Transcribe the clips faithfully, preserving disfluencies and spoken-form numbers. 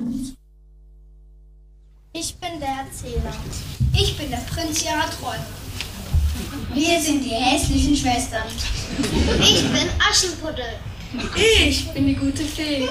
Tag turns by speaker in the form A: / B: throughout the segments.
A: Ich bin der Erzähler. Ich bin der Prinz ihrer Träume.
B: Wir sind die hässlichen Schwestern.
C: Ich bin Aschenputtel.
D: Ich bin die gute Fee.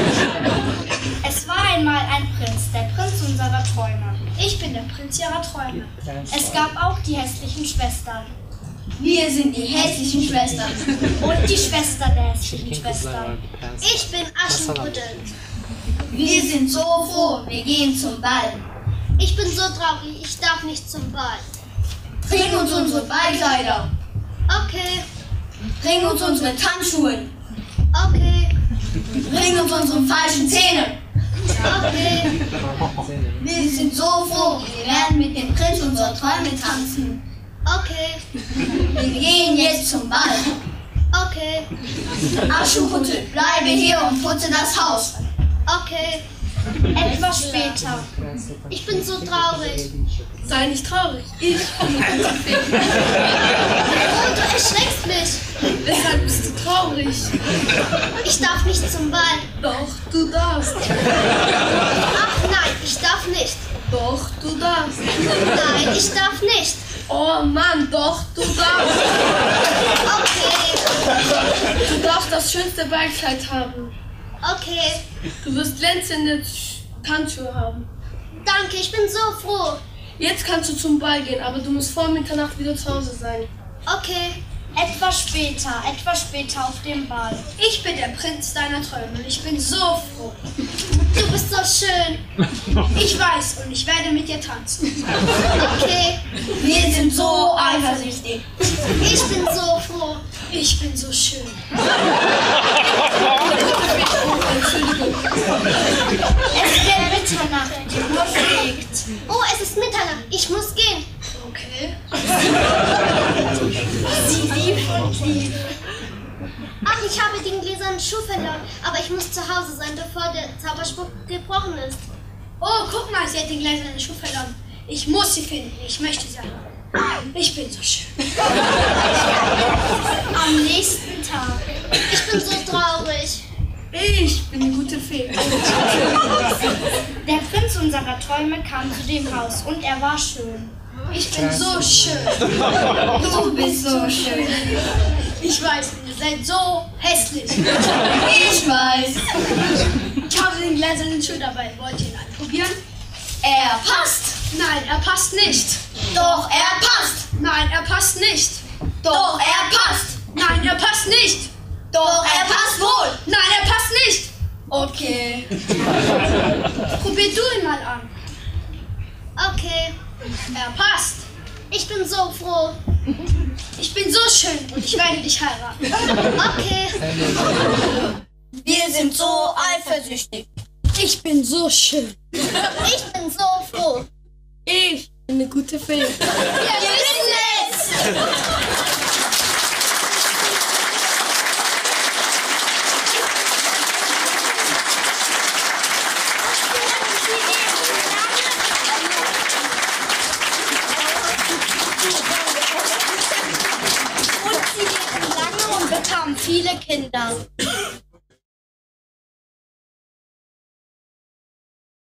A: Es war einmal ein Prinz, der Prinz unserer Träume. Ich bin der Prinz ihrer Träume. Es gab auch die hässlichen Schwestern.
B: Wir sind die hässlichen Schwestern.
A: Und die Schwester der hässlichen Schwestern.
C: Ich bin Aschenputtel.
B: Wir sind so froh, wir gehen zum Ball.
C: Ich bin so traurig, ich darf nicht zum Ball.
B: Bring uns unsere Ballkleider.
C: Okay,
B: Bring uns unsere Tanzschuhe.
C: okay,
B: Bring uns unsere falschen Zähne.
C: okay.
B: Wir sind so froh, wir werden mit dem Prinz unserer Träume tanzen.
C: Okay,
B: Wir gehen jetzt zum Ball.
C: okay,
B: Aschenputtel, bleibe hier und putze das Haus.
C: okay.
A: Etwas später.
C: Ich bin so traurig.
D: Sei nicht traurig. Ich bin die gute Fee.
C: Oh, du erschreckst mich.
D: Weshalb bist du traurig?
C: Ich darf nicht zum Ball.
D: Doch, du darfst.
C: Ach nein, ich darf nicht.
D: Doch, du darfst.
C: Nein, ich darf nicht.
D: Oh Mann, doch, du darfst.
C: Okay,
D: Du darfst das schönste Ballkleid haben.
C: okay.
D: Du wirst glänzende Tanzschuhe haben.
C: Danke, ich bin so froh.
D: Jetzt kannst du zum Ball gehen, aber du musst vor Mitternacht wieder zu Hause sein.
C: Okay,
A: Etwas später, etwas später auf dem Ball. Ich bin der Prinz deiner Träume und ich bin so froh.
C: du bist so schön.
A: Ich weiß und ich werde mit dir tanzen.
C: Okay,
B: Wir sind so eifersüchtig.
C: ich bin so froh.
A: Ich bin so schön.
D: Entschuldigung.
A: Es wird Mitternacht, die Uhr schlägt.
C: Oh, es ist Mitternacht. Ich muss gehen.
A: Okay. Sie lief und lief.
C: Ach, ich habe den gläsernen Schuh verloren. Aber ich muss zu Hause sein, bevor der Zauberspruch gebrochen ist.
A: Oh, guck mal, sie hat den gläsernen Schuh verloren. Ich muss sie finden. Ich möchte sie haben. Ich bin so schön. Am nächsten Tag.
C: Ich bin so traurig.
D: Ich bin die gute Fee.
A: Der Prinz unserer Träume kam zu dem Haus und er war schön. Ich bin so schön.
B: Du bist so schön.
A: Ich weiß, ihr seid so hässlich.
B: Ich weiß.
A: Ich habe den gläsernen Schuh dabei. Wollt ihr ihn anprobieren?
B: Er passt.
A: Nein, er passt nicht.
B: Doch, er passt.
A: Nein, er passt nicht.
B: Doch, er passt.
A: Nein, er passt nicht.
B: Doch, er passt wohl.
A: Nein, er passt nicht.
B: Okay.
A: Probier du ihn mal an.
C: Okay,
A: Er passt.
C: ich bin so froh.
A: Ich bin so schön und ich werde dich heiraten.
C: Okay,
B: Wir sind so eifersüchtig.
A: Ich bin so schön.
C: ich bin so froh.
D: Ich bin eine gute Fee.
B: Wir wissen es.
A: Und sie lebten lange und bekamen viele Kinder.